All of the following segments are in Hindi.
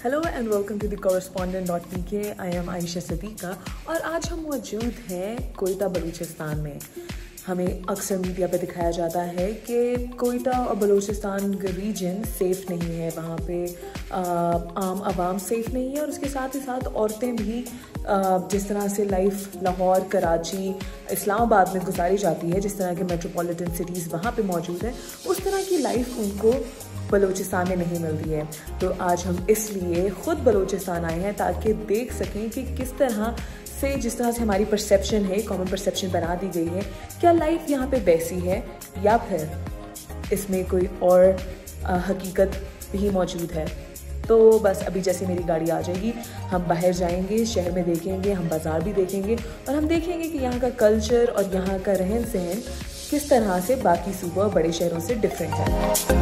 Hello and welcome to the correspondent.pk। I am Ayesha Sadiqa और आज हम मौजूद हैं कोयटा बलूचिस्तान में। हमें अक्सर मीडिया पे दिखाया जाता है कि कोयटा और बलूचिस्तान रीजन सेफ़ नहीं है, वहाँ पे आम आवाम सेफ़ नहीं है और उसके साथ ही साथ औरतें भी जिस तरह से लाइफ लाहौर, कराची, इस्लामाबाद में गुजारी जाती है, जिस तरह के मेट्रोपॉलिटन सिटीज़ वहाँ पे मौजूद है, उस तरह की लाइफ उनको बलूचिस्तान में नहीं मिलती है। तो आज हम इसलिए ख़ुद बलूचिस्तान आए हैं ताकि देख सकें कि किस तरह से, जिस तरह से हमारी परसेप्शन है, कॉमन परसेप्शन बना दी गई है, क्या लाइफ यहाँ पे वैसी है या फिर इसमें कोई और हकीकत भी मौजूद है। तो बस अभी जैसे मेरी गाड़ी आ जाएगी हम बाहर जाएंगे, शहर में देखेंगे, हम बाज़ार भी देखेंगे और हम देखेंगे कि यहाँ का कल्चर और यहाँ का रहन सहन किस तरह से बाकी सूबा और बड़े शहरों से डिफरेंट है।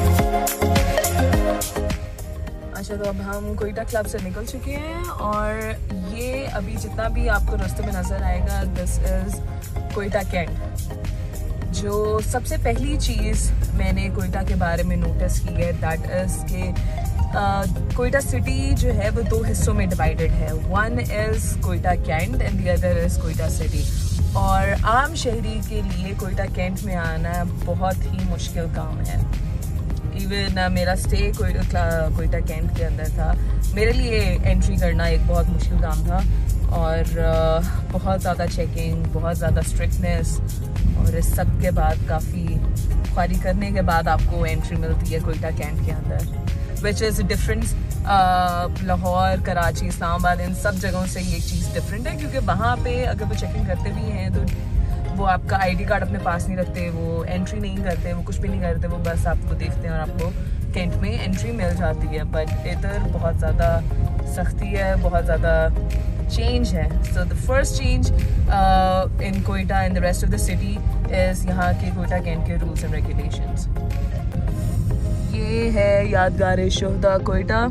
अच्छा, तो अब हम कोयटा क्लब से निकल चुके हैं और ये अभी जितना भी आपको रास्ते में नज़र आएगा, दिस इज़ कोयटा कैंट। जो सबसे पहली चीज़ मैंने कोयटा के बारे में नोटिस की है दैट इज़ कि कोयटा सिटी जो है वो दो हिस्सों में डिवाइडेड है। One is Quetta cantt and the other is Quetta city. और आम शहरी के लिए कोयटा कैंट में आना बहुत ही मुश्किल काम है। इवन मेरा स्टे कोयटा कैंट के अंदर था, मेरे लिए एंट्री करना एक बहुत मुश्किल काम था और बहुत ज़्यादा चेकिंग, बहुत ज़्यादा स्ट्रिक्टनेस और इस सब के बाद काफ़ी ख्वारी करने के बाद आपको एंट्री मिलती है कोयटा कैंट के अंदर, which is difference. Lahore, Karachi, Islamabad, इन सब जगहों से ये चीज़ डिफरेंट है क्योंकि वहाँ पे अगर वो चेकिंग करते भी हैं तो वो आपका आईडी कार्ड अपने पास नहीं रखते, वो एंट्री नहीं करते, वो कुछ भी नहीं करते, वो बस आपको देखते हैं और आपको कैंट में एंट्री मिल जाती है। बट इधर बहुत ज़्यादा सख्ती है, बहुत ज़्यादा चेंज है। So the first change in Quetta and the rest of the city is यहाँ के कोयटा कैंट के रूल्स एंड रेगुलेशंस। ये है यादगार शोहदा कोयटा।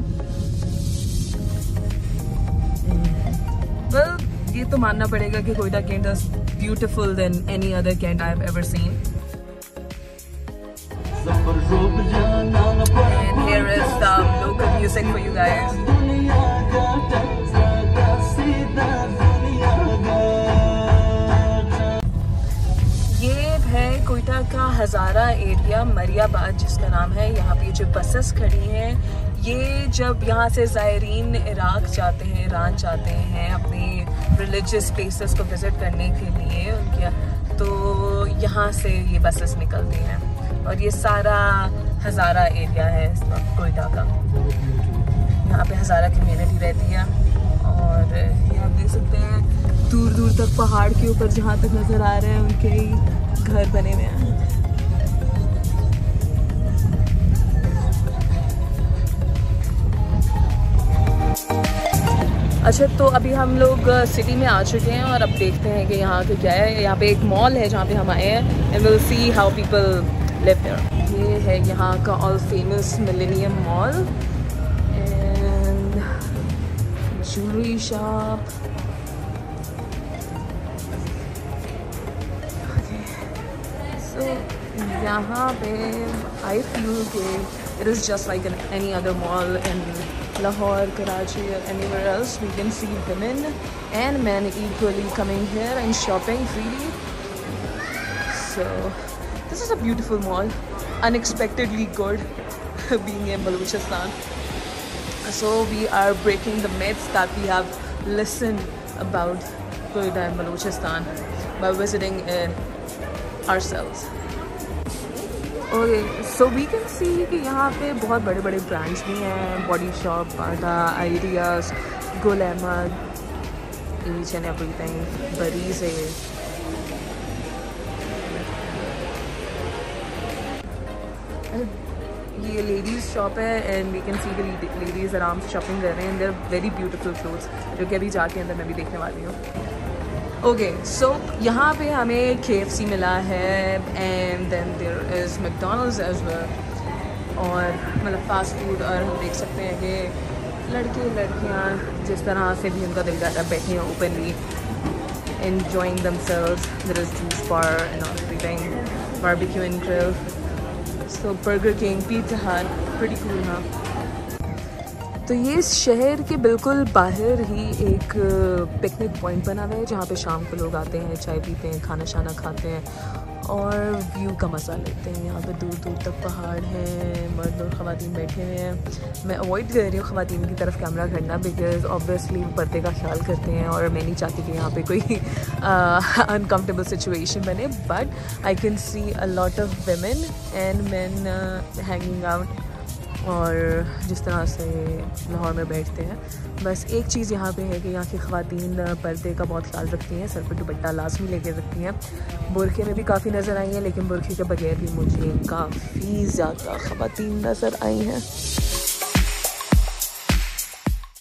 वेल, ये तो मानना पड़ेगा कि Quetta cantt is beautiful then any other cantt I have ever seen. And here is some local music for you guys. ये है कोयटा का हज़ारा एरिया, मरियाबाद जिसका नाम है। यहाँ पे जो बसेस खड़ी हैं, ये जब यहाँ से ज़ायरीन इराक जाते हैं, ईरान जाते हैं अपनी रिलीजियस प्लेसेस को विज़िट करने के लिए उनके, तो यहाँ से ये बसेस निकलती हैं और ये सारा हज़ारा एरिया है कोयटा का। यहाँ पे हज़ारा कम्युनिटी रहती है और ये आप देख सकते हैं दूर दूर तक पहाड़ के ऊपर जहाँ तक नज़र आ रहे हैं उनके ही घर बने हुए हैं। अच्छा, तो अभी हम लोग सिटी में आ चुके हैं और अब देखते हैं कि यहाँ पे क्या है। यहाँ पे एक मॉल है जहाँ पे हम आए हैं and will see how people live there. ये है यहाँ का all famous millennium mall and jewellery shop. So यहाँ पे आई फील कि it is just like any other mall in Lahore, Karachi or anywhere else. We can see women and men equally coming here and shopping freely. So this is a beautiful mall, unexpectedly good being in Balochistan. So we are breaking the myths that we have listened about Koyda and Balochistan by visiting it ourselves. Okay, so we can see कि यहाँ पे बहुत बड़े बड़े ब्रांड्स भी हैं, बॉडी शॉप, पाटा, ideas, Gul Ahmed, each and everything, बरीज है। ये लेडीज़ शॉप है एंड वी कैन सी कि लेडीज़ आराम से शॉपिंग कर रहे हैं। देयर वेरी ब्यूटीफुल क्लोथ्स जो कि अभी जाके अंदर मैं भी देखने वाली हूँ। ओके, सो यहाँ पे हमें KFC मिला है and then there is McDonald's as well और मतलब फास्ट फूड। और हम देख सकते हैं कि लड़के लड़कियाँ जिस तरह से भी उनका दिल करता है बैठे हैं openly enjoying themselves. There is juice bar and everything, barbecue and grill. So Burger King, Pizza Hut, pretty cool, huh? तो ये शहर के बिल्कुल बाहर ही एक पिकनिक पॉइंट बना हुआ है जहाँ पे शाम को लोग आते हैं, चाय पीते हैं, खाना शाना खाते हैं और व्यू का मज़ा लेते हैं। यहाँ पे दूर दूर तक पहाड़ हैं, मर्द और ख़वातीन बैठे हुए हैं। मैं अवॉइड कर रही हूँ ख़वातीन की तरफ कैमरा करना, बिकॉज़ ऑब्वियसली पर्दे का ख्याल करते हैं और मैं नहीं चाहती कि यहाँ पे कोई अनकम्फर्टेबल सिचुएशन बने। But I can see a lot of women and man hanging out, और जिस तरह से लाहौर में बैठते हैं। बस एक चीज़ यहाँ पे है कि यहाँ की ख़वातीन पर्दे का बहुत ख्याल रखती हैं, सर पर दुपट्टा लाजमी लेके रखती हैं। बुरखे में भी काफ़ी नज़र आई हैं, लेकिन बुरखे के बगैर भी मुझे काफ़ी ज़्यादा ख़वातीन नज़र आई हैं।